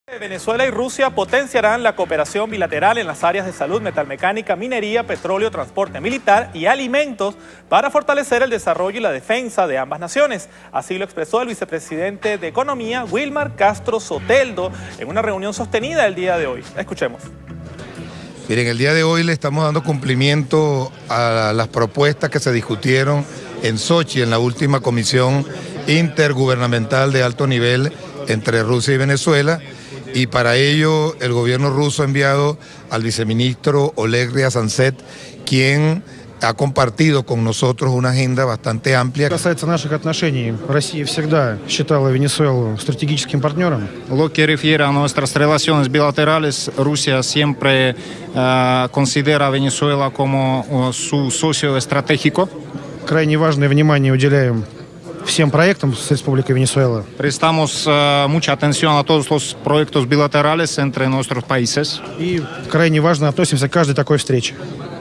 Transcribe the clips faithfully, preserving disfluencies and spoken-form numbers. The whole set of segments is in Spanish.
Venezuela y Rusia potenciarán la cooperación bilateral en las áreas de salud, metalmecánica, minería, petróleo, transporte militar y alimentos para fortalecer el desarrollo y la defensa de ambas naciones. Así lo expresó el vicepresidente de Economía, Wilmar Castro Soteldo, en una reunión sostenida el día de hoy. Escuchemos. Miren, el día de hoy le estamos dando cumplimiento a las propuestas que se discutieron en Sochi, en la última comisión intergubernamental de alto nivel entre Rusia y Venezuela. Y para ello el gobierno ruso ha enviado al viceministro Oleg Ryazantsev, quien ha compartido con nosotros una agenda bastante amplia. Касается наших отношений, Россия всегда считала Венесуэлу стратегическим партнером. Lo que refiere a nuestras relaciones bilaterales, Rusia siempre uh, considera a Venezuela como uh, su socio estratégico. Крайне важное внимание уделяем всем проектам с Республикой Венесуэла. Prestamos uh, mucha atención a todos los proyectos bilaterales entre nuestros países. И крайне важно относимся к каждой такой встрече.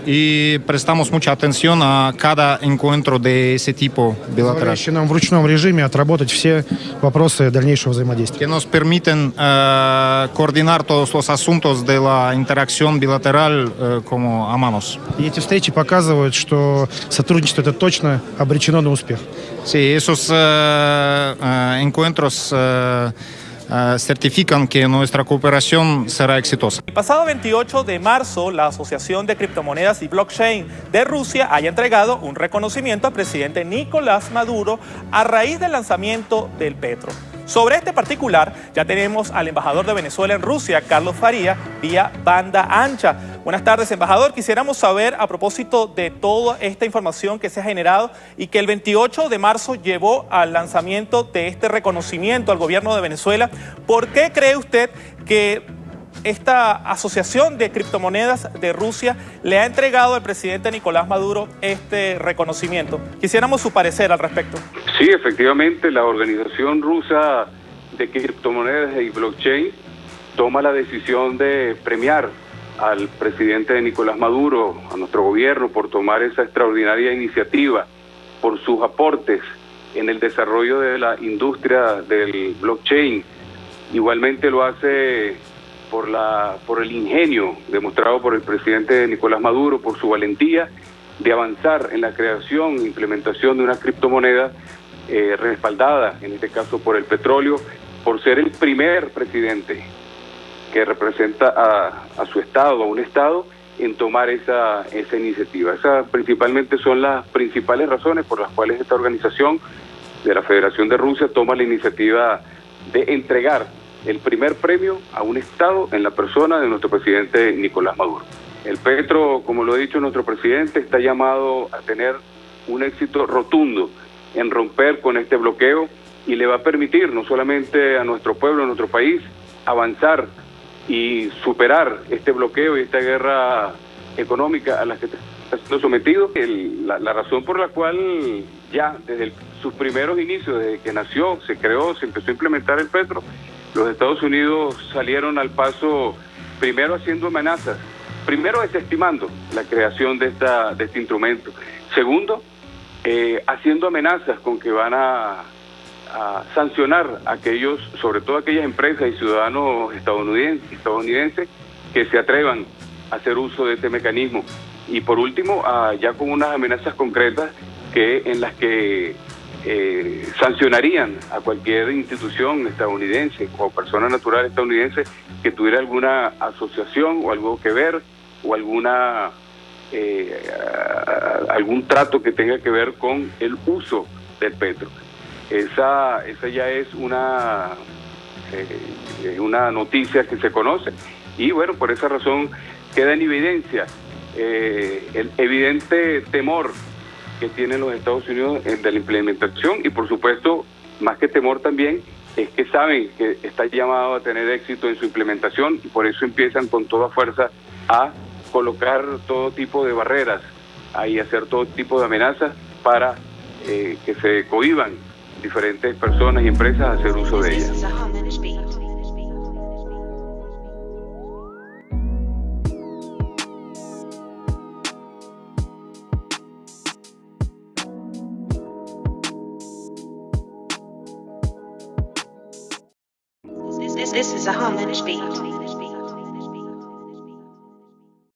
Y prestamos mucha atención a cada encuentro de ese tipo bilateral. Позволяющий нам в ручном режиме отработать все вопросы дальнейшего взаимодействия. Que nos permiten uh, coordinar todos los asuntos de la interacción bilateral uh, como a manos. И эти встречи показывают, что сотрудничество это точно обречено на успех. Sí, esos uh, uh, encuentros uh, uh, certifican que nuestra cooperación será exitosa. El pasado veintiocho de marzo, la Asociación de Criptomonedas y Blockchain de Rusia haya entregado un reconocimiento al presidente Nicolás Maduro a raíz del lanzamiento del Petro. Sobre este particular, ya tenemos al embajador de Venezuela en Rusia, Carlos Faría, vía banda ancha. Buenas tardes, embajador. Quisiéramos saber, a propósito de toda esta información que se ha generado y que el veintiocho de marzo llevó al lanzamiento de este reconocimiento al gobierno de Venezuela, ¿por qué cree usted que esta Asociación de Criptomonedas de Rusia le ha entregado al presidente Nicolás Maduro este reconocimiento? Quisiéramos su parecer al respecto. Sí, efectivamente, la organización rusa de criptomonedas y blockchain toma la decisión de premiar al presidente Nicolás Maduro, a nuestro gobierno, por tomar esa extraordinaria iniciativa, por sus aportes en el desarrollo de la industria del blockchain. Igualmente lo hace por la por el ingenio demostrado por el presidente Nicolás Maduro, por su valentía de avanzar en la creación e implementación de una criptomoneda eh, respaldada, en este caso por el petróleo, por ser el primer presidente que representa a, a su estado, a un estado, en tomar esa, esa iniciativa. Esas principalmente son las principales razones por las cuales esta organización de la Federación de Rusia toma la iniciativa de entregar el primer premio a un estado en la persona de nuestro presidente Nicolás Maduro. El Petro, como lo ha dicho nuestro presidente, está llamado a tener un éxito rotundo en romper con este bloqueo y le va a permitir no solamente a nuestro pueblo, a nuestro país, avanzar y superar este bloqueo y esta guerra económica a la que está siendo sometido. El, la, la razón por la cual ya desde el, sus primeros inicios, desde que nació, se creó, se empezó a implementar el Petro, los Estados Unidos salieron al paso primero haciendo amenazas, primero desestimando la creación de, esta, de este instrumento, segundo, eh, haciendo amenazas con que van a, a sancionar a aquellos, sobre todo aquellas empresas y ciudadanos estadounidenses, estadounidenses que se atrevan a hacer uso de este mecanismo. Y por último, ah, ya con unas amenazas concretas que en las que eh, sancionarían a cualquier institución estadounidense o persona natural estadounidense que tuviera alguna asociación o algo que ver o alguna eh, algún trato que tenga que ver con el uso del petro. Esa, esa ya es una, eh, una noticia que se conoce y bueno, por esa razón queda en evidencia eh, el evidente temor que tienen los Estados Unidos de la implementación y por supuesto, más que temor también, es que saben que está llamado a tener éxito en su implementación y por eso empiezan con toda fuerza a colocar todo tipo de barreras y hacer todo tipo de amenazas para eh, que se cohíban diferentes personas y empresas a hacer uso de ellas. This is a homage beat.